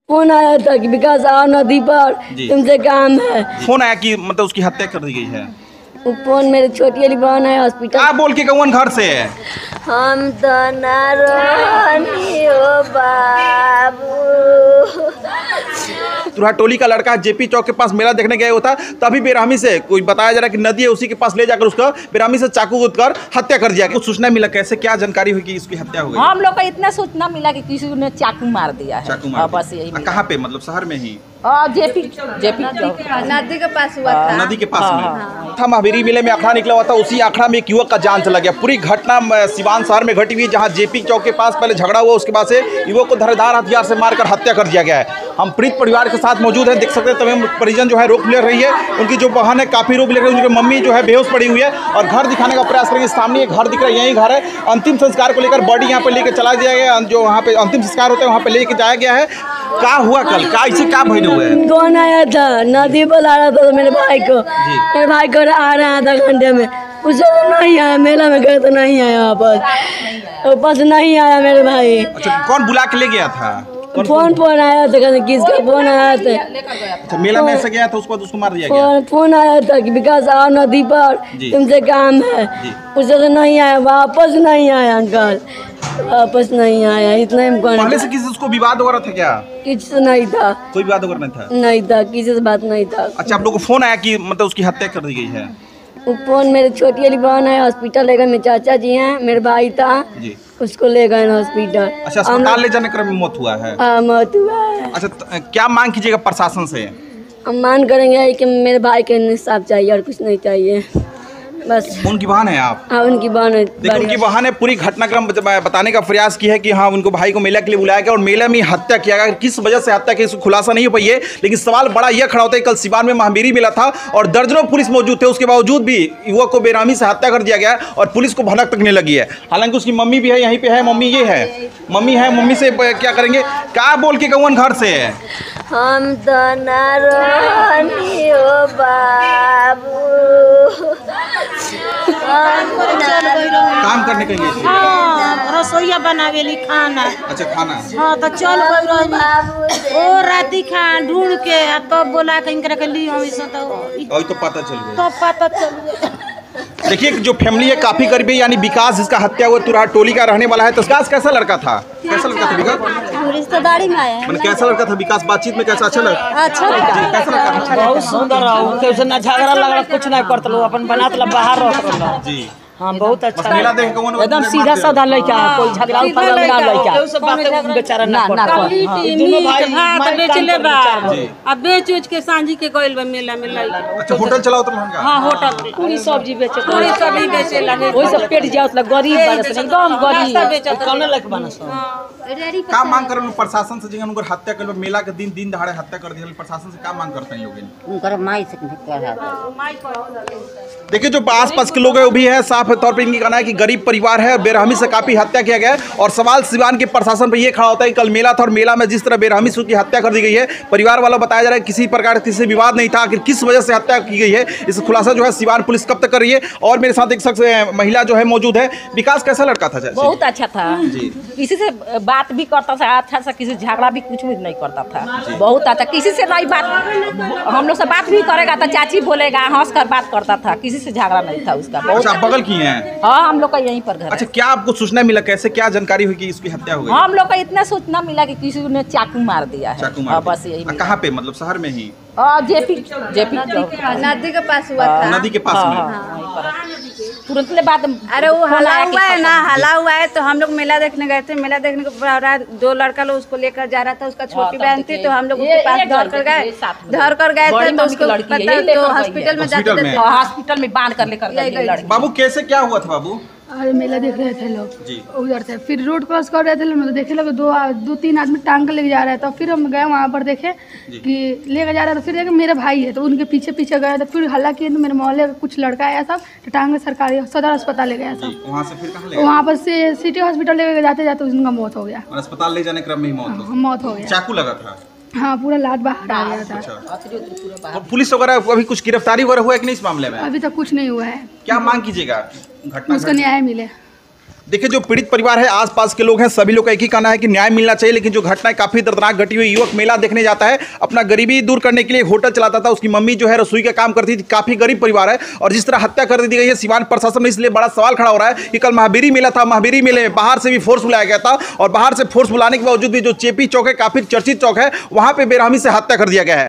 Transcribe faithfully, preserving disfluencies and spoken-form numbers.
Phone आया था कि विकास आओ नदी पर, तुमसे काम है। फोन आया कि मतलब उसकी हत्या कर दी गई है। वो फोन मेरी छोटी वाली बहन है हॉस्पिटल। आप बोल के कौन घर से है? हम तो ना रोनी हो बाबू। तुरहा टोली का लड़का जेपी चौक के पास मेला देखने गया होता, तभी बेरहमी से कोई बताया जा रहा है कि नदी है, उसी के पास ले जाकर उसका बेरहमी से चाकू कूद कर हत्या कर दिया। कुछ सूचना मिला, कैसे क्या जानकारी हुई कि इसकी हत्या हो गई? हम लोग को इतना सूचना मिला कि किसी ने चाकू मार दिया है। चाकू मार बस यही। कहाँ पे, मतलब शहर में ही? जेपी जेपी नदी के पास हुआ था। नदी के पास में था। महावीरी मेले में अखाड़ा निकला हुआ था, उसी अखाड़ा में एक युवक का जान चला गया। पूरी घटना सिवान शहर में घटी हुई, जहां जेपी चौक के पास पहले झगड़ा हुआ, उसके बाद से युवक को धारदार हथियार से मारकर हत्या कर दिया गया है। हम पीड़ित परिवार के साथ मौजूद हैं, देख सकते हैं तमाम परिजन जो है रोक ले रही है। उनकी जो बहन है काफी रोक ले रही है, उनकी मम्मी जो है बेहोश पड़ी हुई है और घर दिखाने का प्रयास करेंगे। सामने एक घर दिख रहा है, यही घर है। अंतिम संस्कार को लेकर बॉडी यहाँ पे लेके चला दिया गया, जो वहाँ पे अंतिम संस्कार होता है वहाँ पे लेके जाया गया है। क्या हुआ कल, क्या इसे क्या भय हुआ है? कौन आया था? नदी बुला रहा था तो मेरे भाई को, मेरे भाई को आ रहा है आधा घंटे में, उसे तो नहीं आया। मेला में गए तो नहीं आया, वापस वापस नहीं आया मेरे भाई। अच्छा, कौन बुला के ले गया था? फोन फोन आया था, किसका फोन आया था? अच्छा, मेला में ऐसे गया था, उसको उसको मार दिया गया। फोन फोन आया था कि विकास आओ नदी पर, तुमसे काम है। उसे तो नहीं आया, वापस नहीं आया अंकल, वापस नहीं आया। इतना ही पहले से किसी उसको विवाद वगैरह था क्या? किसी से नहीं था, कोई विवाद वगैरह नहीं था? नहीं था, किसी से बात नहीं था। अच्छा, आप लोग को फोन आया कि मतलब उसकी हत्या कर दी गई है? वो फोन मेरी छोटी वाली बहन है हॉस्पिटल ले गए, मेरे चाचा जी हैं, मेरे भाई था जी, उसको ले गए हॉस्पिटल। अच्छा, अस्पताल ले जाने क्रम में मौत हुआ है? हाँ, मौत हुआ है। अच्छा, क्या मांग कीजिएगा प्रशासन से? हम मान करेंगे कि मेरे भाई के इंसाफ चाहिए और कुछ नहीं चाहिए, बस। उनकी बहन है आप? हाँ, उनकी बहन है। देखो, उनकी बहन ने पूरी घटनाक्रम बताने का प्रयास किया है कि हाँ, उनको भाई को मेला के लिए बुलाया गया और मेला में हत्या किया गया। किस वजह से हत्या की इसको खुलासा नहीं हो पाई है, लेकिन सवाल बड़ा यह खड़ा होता है, कल सिवान में महावीरी मेला था और दर्जनों पुलिस मौजूद थे, उसके बावजूद भी युवक को बेरहमी से हत्या कर दिया गया और पुलिस को भनक तकने लगी है। हालांकि उसकी मम्मी भी है, यहीं पे है, मम्मी ये है, मम्मी है, मम्मी से क्या करेंगे? क्या बोल के कौन घर से है? हम तो ना रोनी हो बाबू। काम करने के लिए? हाँ, रसोईया बनावेली खाना। अच्छा, खाना। हाँ, तो चल गई ओ राती खा ढूंढ के तब तो बोला के इनकरा के लिए हम इस तो तो पता चल गया, तो पता चल गया। देखिए, जो फैमिली है काफी करीबी, यानी विकास जिसका हत्या हुआ तुरहा टोली का रहने वाला है। तो विकास कैसा लड़का था? कैसा लड़का था विकास? रिश्तेदारी में आया है। कैसा लड़का था विकास? बातचीत में कैसा? अच्छा लगा? अच्छा लगा। कैसा लड़का था? बहुत सुंदर है, कैसे ना झगड़ा लगा, कुछ नहीं करते लोग, अपन बनात ला बाहर रख जी। हाँ, बहुत अच्छा, मेला देख के कौन एकदम सीधा साधा लड़का, कोई झगड़ा उगड़ा ना लड़का, सब बातें बेचारा ना करता। दोनों भाई भात बेचले बा, अब बेच उच के सांझी के गइल बा मेला में लइका। अच्छा, होटल चलाओ तो लहंगा? हाँ, होटल पूरी सब्जी बेचे, पूरी सब्जी बेचे लगे, वही सब पेट जाओ, गरीब बनस, एकदम गरीब, कौन लग बनस। क्या मांग कर प्रशासन से? जिन उनकर हत्या कर मेला के दिन दिन दहाड़े हत्या कर दिया, प्रशासन से क्या मांग करते हैं लोग? उनकर माई से देखिए, जो आस पास के लोग हैं वो भी है, साफ तौर पर इनकी कहना है कि गरीब परिवार है, बेरहमी से काफी हत्या किया गया है। और सवाल सिवान के प्रशासन पर यह खड़ा होता है कि कल मेला था और मेला में जिस तरह बेरहमी से उसकी हत्या कर दी गई है, परिवार वालों बताया जा रहा है किसी प्रकार किसी विवाद नहीं था, आखिर किस वजह से हत्या की गई है, इस खुलासा जो है सिवान पुलिस कब तक कर रही है। और मेरे साथ एक शख्स महिला जो है मौजूद है। विकास कैसा लड़का था? बहुत अच्छा था जी, किसी से बात भी करता था अच्छा से, किसी झगड़ा भी कुछ भी नहीं करता था, बहुत अच्छा, किसी से नहीं बात, हम लोग से बात भी करेगा तो चाची बोलेगा, हंस कर बात करता था, किसी से झगड़ा नहीं था उसका। बहुत अच्छा, बगल की हैं? हाँ, हम लोग का यहीं पर घर। अच्छा, क्या आपको सूचना मिला, कैसे क्या जानकारी हुई कि इसकी हत्या हो गई? हम लोग का इतना सूचना मिला कि किसी ने चाकू मार दिया है। चाकू मार? बस यही। कहाँ पे, मतलब शहर में ही? जेपी जेपी नदी के पास हुआ था। नदी के पास में तुरंत ले बात। अरे वो हला हुआ है ना, हला हुआ है तो हम लोग मेला देखने गए थे, मेला देखने को दो लड़का लोग उसको लेकर जा रहा था, उसका छोटी बहन थी, तो हम लोग उसके पास धर कर गए धर कर गए थे, तो उसको तो हॉस्पिटल में जाते थे, हॉस्पिटल में बांध कर लेकर गए। बाबू कैसे क्या हुआ था बाबू? अरे मेला देख रहे थे लोग उधर से, फिर रोड क्रॉस कर रहे थे लोग, तो देखे लोग दो दो तीन आदमी टांग कर लेके जा रहे थे। फिर हम गए वहाँ पर, देखे कि लेकर जा रहे थे, फिर देखे मेरे भाई है तो उनके पीछे पीछे गए, तो फिर हल्ला किए, तो मेरे मोहल्ले का कुछ लड़का आया सब, तो टांग के सरकारी सदर अस्पताल ले गया सब। वहाँ से फिर कहाँ ले गए? वहाँ पर से सिटी हॉस्पिटल लेके जाते जाते उनका मौत हो गया। अस्पताल ले जाने क्रम में मौत मौत हो गया। चाकू लगा था? हाँ, पूरा लात बाहर आ गया था। अच्छा, तो पुलिस वगैरह अभी कुछ गिरफ्तारी वगैरह हुआ है कि नहीं इस मामले में? अभी तक कुछ नहीं हुआ है। क्या मांग कीजिएगा? घटना उसको न्याय मिले। देखिए, जो पीड़ित परिवार है, आसपास के लोग हैं, सभी लोग का एक ही कहना है कि न्याय मिलना चाहिए। लेकिन जो घटना है काफी दर्दनाक घटी हुई। युवक मेला देखने जाता है, अपना गरीबी दूर करने के लिए होटल चलाता था। उसकी मम्मी जो है रसोई का काम करती थी। काफी गरीब परिवार है और जिस तरह हत्या कर दी गई है सिवान प्रशासन में, इसलिए बड़ा सवाल खड़ा हो रहा है कि कल महावीरी मेला था, महावीरी मेले में बाहर से भी फोर्स बुलाया गया था और बाहर से फोर्स बुलाने के बावजूद भी जो जेपी चौक है, काफी चर्चित चौक है, वहां पर बेरहमी से हत्या कर दिया गया है।